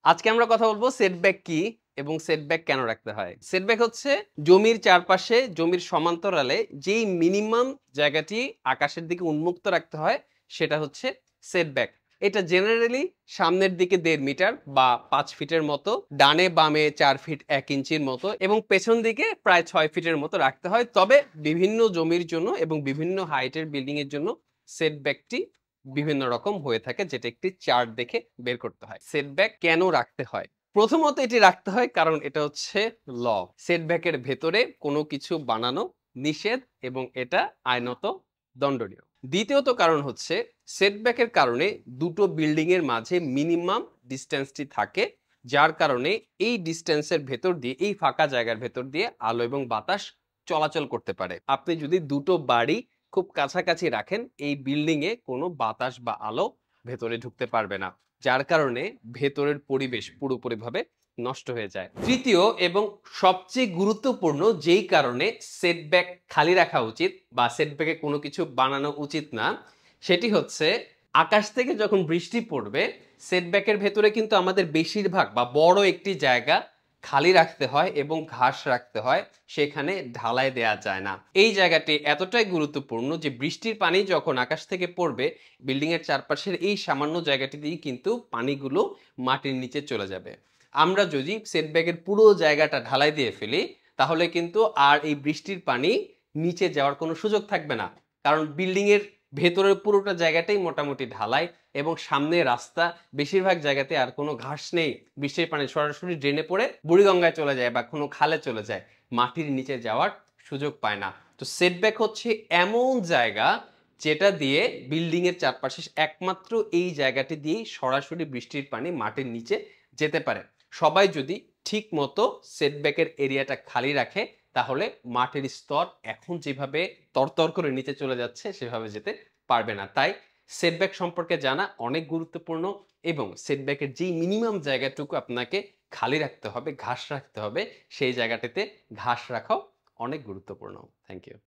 আজকে আমরা কথা বলবো সেটব্যাক কি এবং সেটব্যাক কেন রাখতে হয়। সেটব্যাক হচ্ছে জমির চারপাশে জমির সমান্তরালে যেই মিনিমাম জায়গাটি আকাশের দিকে উন্মুক্ত রাখতে হয় সেটা হচ্ছে সেটব্যাক। এটা জেনারেলি সামনের দিকে 1.5 মিটার বা 5 ফিটের মতো, ডানে বামে 4 ফিট 1 ইঞ্চির মতো এবং পেছন দিকে প্রায় 6 ফিটের মতো রাখতে হয়। তবে বিভিন্ন জমির জন্য এবং বিভিন্ন হাইটের বিল্ডিং এর জন্য সেটব্যাকটি বিভিন্ন রকম হয়ে থাকে, যেটা একটি চার্ট দেখে বের করতে হয়। সেটব্যাক কেন রাখতে হয়? প্রথমত এটি রাখতে হয় কারণ এটা হচ্ছে ল। সেটব্যাকের ভেতরে কোনো কিছু বানানো নিষেধ এবং এটা আইনত দণ্ডনীয়। দ্বিতীয়ত কারণ হচ্ছে সেটব্যাকের কারণে দুটো বিল্ডিং এর মাঝে মিনিমাম ডিসটেন্সটি থাকে, যার কারণে এই ডিসটেন্সের ভেতর দিয়ে, এই ফাঁকা জায়গার ভেতর দিয়ে আলো এবং বাতাস চলাচল করতে পারে। আপনি যদি দুটো বাড়ি খুব কাছাকাছি রাখেন, এই বিল্ডিং এ কোনো বাতাস বা আলো ভেতরে ঢুকতে পারবে না, যার কারণে ভেতরের পরিবেশ পুরোপুরিভাবে নষ্ট হয়ে যায়। তৃতীয় এবং সবচেয়ে গুরুত্বপূর্ণ যেই কারণে সেটব্যাক খালি রাখা উচিত বা সেটব্যাকে কোনো কিছু বানানো উচিত না, সেটি হচ্ছে আকাশ থেকে যখন বৃষ্টি পড়বে সেটব্যাকের ভেতরে কিন্তু আমাদের বেশিরভাগ বা বড় একটি জায়গা খালি রাখতে হয় এবং ঘাস রাখতে হয়, সেখানে ঢালাই দেয়া যায় না। এই জায়গাটি এতটাই গুরুত্বপূর্ণ যে বৃষ্টির পানি যখন আকাশ থেকে পড়বে বিল্ডিং এর চারপাশের এই সামান্য জায়গাটি দিয়ে কিন্তু পানিগুলো মাটির নিচে চলে যাবে। আমরা যদি সেটব্যাকের পুরো জায়গাটা ঢালাই দিয়ে ফেলি তাহলে কিন্তু আর এই বৃষ্টির পানি নিচে যাওয়ার কোনো সুযোগ থাকবে না, কারণ বিল্ডিং এর ভেতরের পুরোটা জায়গাটাই মোটামুটি ঢালাই এবং সামনে রাস্তা, বেশিরভাগ জায়গাতে আর কোনো ঘাস নেই। বৃষ্টির পানি সরাসরি ড্রেনে পড়ে বুড়িগঙ্গায় চলে যায় বা কোনো খালে চলে যায়, মাটির নিচে যাওয়ার সুযোগ পায় না। তো সেটব্যাক হচ্ছে এমন জায়গা যেটা দিয়ে বিল্ডিং এর চারপাশে একমাত্র এই জায়গাটি দিয়েই সরাসরি বৃষ্টির পানি মাটির নিচে যেতে পারে। সবাই যদি ঠিক মতো সেটব্যাকের এরিয়াটা খালি রাখে তাহলে মাটির স্তর এখন যেভাবে তরতর করে নিচে চলে যাচ্ছে সেভাবে যেতে পারবে না। তাই সেটব্যাক সম্পর্কে জানা অনেক গুরুত্বপূর্ণ এবং সেটব্যাকের যেই মিনিমাম জায়গাটুকু আপনাকে খালি রাখতে হবে, ঘাস রাখতে হবে, সেই জায়গাটিতে ঘাস রাখাও অনেক গুরুত্বপূর্ণ। Thank you.